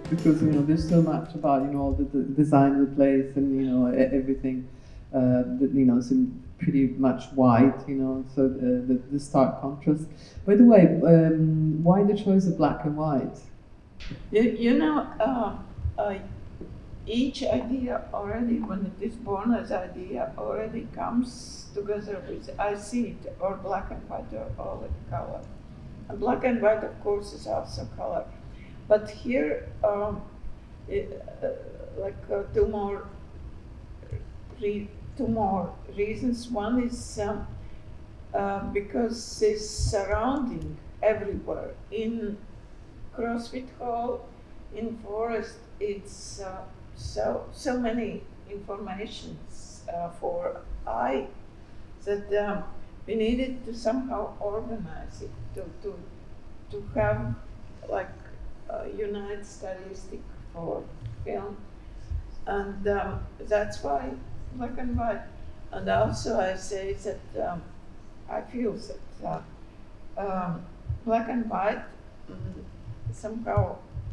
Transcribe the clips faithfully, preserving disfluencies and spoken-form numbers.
because you know there's so much about you know all the, the design of the place and you know everything uh, that you know seems pretty much white, you know. So the, the, the stark contrast. By the way, um, why the choice of black and white? You, you know, uh, uh, each idea already, when it is born as idea, already comes together with I see it, or black and white, or all in color. And black and white, of course, is also color. But here, um, it, uh, like uh, two more, re two more reasons. One is um, uh, because it's surrounding everywhere in CrossFit hall, in forest. It's uh, so so many informations uh, for I that um, we needed to somehow organize it to to to have like a united statistic for film, and um, that's why black and white. And also I say that um, I feel that uh, um, black and white mm, somehow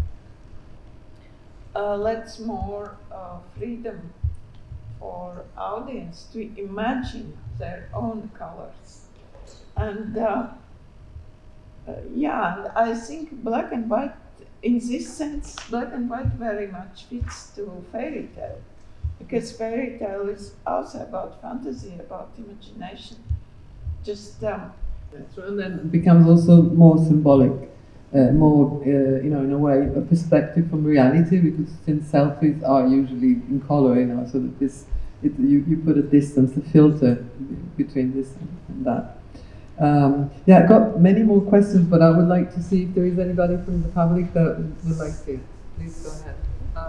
Uh, lets more uh, freedom for audience to imagine their own colors. And uh, uh, yeah, and I think black and white, in this sense, black and white very much fits to fairy tale, because fairy tale is also about fantasy, about imagination. Just um, and then it becomes also more symbolic. Uh, more, uh, you know, in a way, a perspective from reality, because since selfies are usually in color, you know, so that this, it, you, you put a distance, a filter between this and that. Um, yeah, I've got many more questions, but I would like to see if there is anybody from the public that would like to. Please go ahead.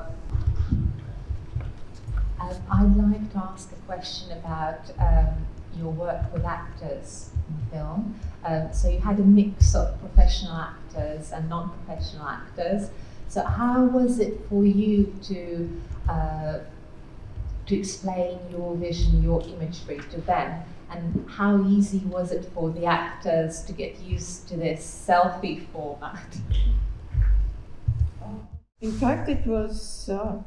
Um, I'd like to ask a question about um, your work with actors in film. Um, so you had a mix of professional actors and non-professional actors. So how was it for you to uh, to explain your vision, your imagery to them? And how easy was it for the actors to get used to this selfie format? In fact, it was, uh,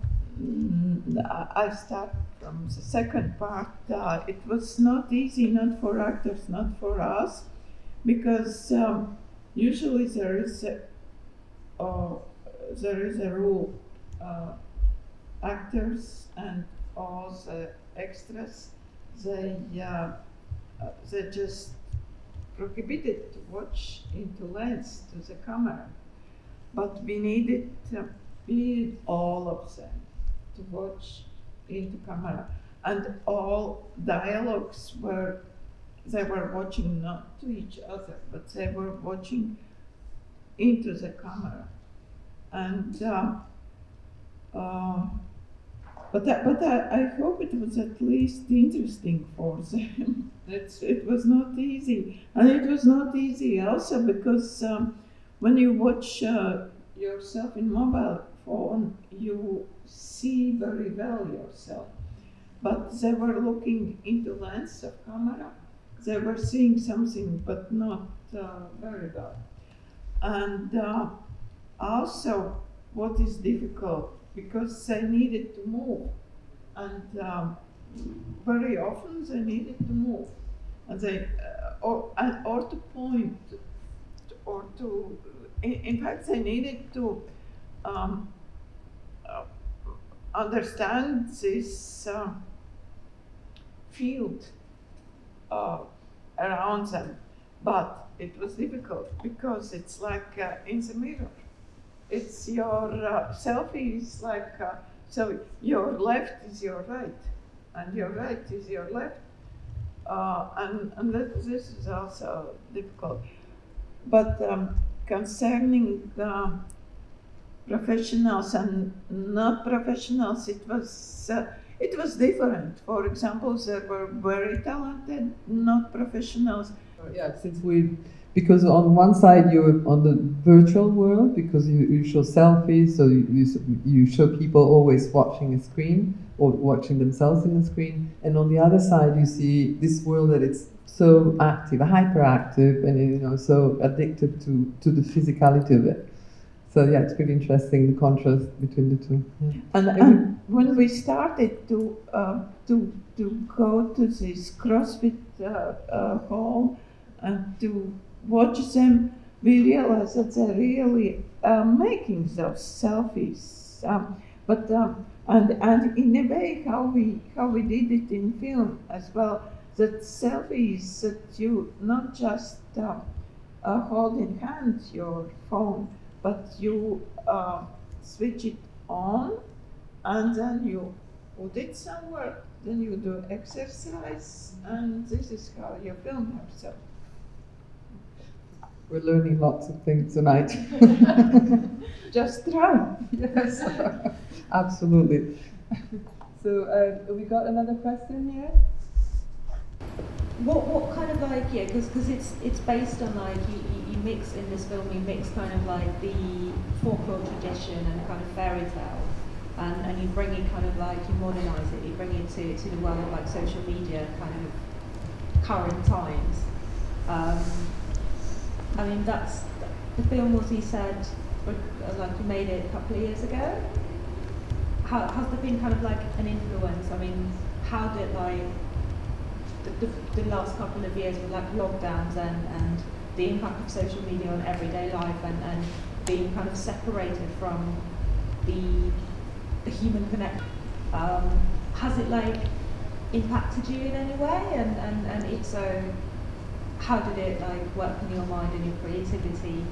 I start from the second part. Uh, it was not easy, not for actors, not for us, because um, usually there is a, uh, there is a rule. Uh, actors and all the extras, they uh, uh, they just prohibited to watch into lens to the camera, but we needed uh, we needed all of them to watch into camera, and all dialogues were they were watching not to each other, but they were watching into the camera, and. Uh, uh, But, I, but I, I hope it was at least interesting for them. It's, it was not easy. And it was not easy also because um, when you watch uh, yourself in mobile phone, you see very well yourself. But they were looking into lens of camera. They were seeing something, but not uh, very well. And uh, also, what is difficult, because they needed to move, and um, very often they needed to move, and they uh, or and, or to point, or to in, in fact they needed to um, uh, understand this uh, field uh, around them, but it was difficult because it's like uh, in the mirror. It's your uh, selfie is like, uh, so your left is your right, and your right is your left. Uh, and and that, this is also difficult. But um, concerning uh, professionals and not professionals, it was, uh, it was different. For example, there were very talented not professionals. Yeah, since we... Because on one side you're on the virtual world, because you, you show selfies, so you, you, you show people always watching a screen or watching themselves in a screen, and on the other side you see this world that it's so active, hyperactive, and you know so addictive to, to the physicality of it. So yeah, it's pretty interesting, the contrast between the two. Yeah. And, and when we started to uh, to to go to this CrossFit uh, uh, hall and to watch them, we realized that they're really uh, making those selfies. Um, but um, and and in a way, how we how we did it in film as well. That selfies that you not just uh, uh, hold in hand your phone, but you uh, switch it on, and then you put it somewhere. Then you do exercise, and this is how you film yourself. We're learning lots of things tonight. Just try. Yes, absolutely. So, uh, we got another question here. What what kind of like yeah because because it's it's based on like you, you, you mix in this film you mix kind of like the folklore tradition and kind of fairy tale and, and you bring it kind of like you modernize it, you bring it to, to the world of like social media kind of current times. Um, I mean that's the film was you said like you made it a couple of years ago. How has there been kind of like an influence? I mean how did like The, the, the last couple of years with like lockdowns and, and the impact of social media on everyday life and, and being kind of separated from the, the human connection. Um, has it like impacted you in any way? And, and, and if so, how did it like work on your mind and your creativity?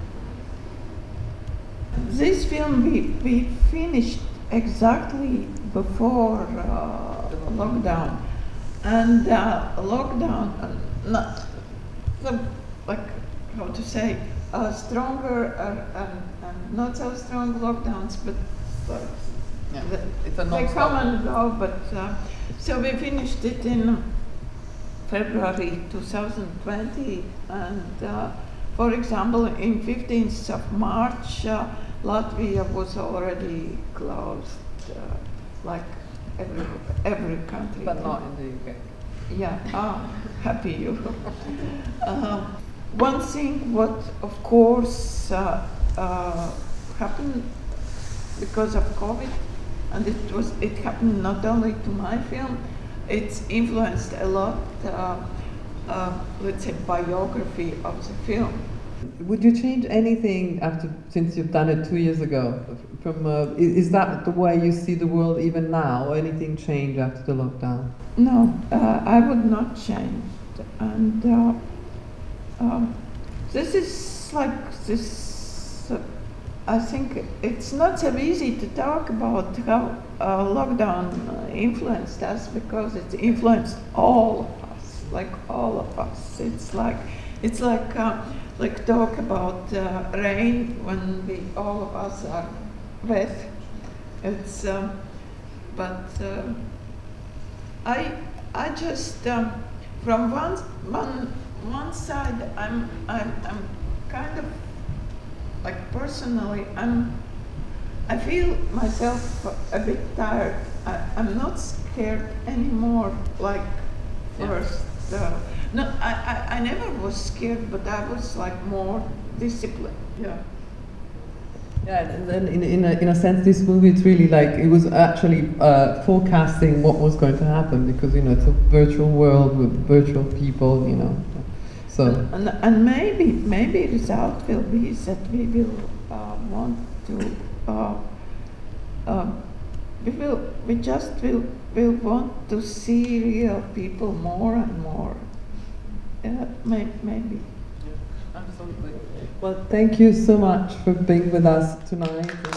This film we, we finished exactly before uh, lockdown. And uh, lockdown, uh, not the, like how to say, uh, stronger uh, and, and not so strong lockdowns, but uh, yeah, the, it's a they come and go. But uh, so we finished it in February two thousand twenty, and uh, for example, in fifteenth of March, uh, Latvia was already closed, uh, like. Every, every country. But not in the U K. Yeah, ah, happy you. uh, one thing what of course uh, uh, happened because of COVID, and it was it happened not only to my film, it's influenced a lot, uh, uh, let's say, biography of the film. Would you change anything after since you've done it two years ago? From uh, is, is that the way you see the world even now, or anything change after the lockdown? No, uh, I would not change. And uh, um, this is like this. Uh, I think it's not so easy to talk about how uh, lockdown uh, influenced us because it influenced all of us, like all of us. It's like it's like uh, like talk about uh, rain when we all of us are wet. It's um, but uh, I I just um, from one one one side I'm I'm I'm kind of like personally I'm I feel myself a bit tired. I, I'm not scared anymore like first. Uh, no, I, I I never was scared, but I was like more disciplined. Yeah. Yeah, and then in, in, a, in a sense, this movie, it's really like, it was actually uh, forecasting what was going to happen, because, you know, it's a virtual world with virtual people, you know. So. And, and maybe, maybe the result will be that we will uh, want to, uh, uh, we will, we just will, will want to see real people more and more. Uh, may, maybe. Absolutely. Well, thank you so much for being with us tonight.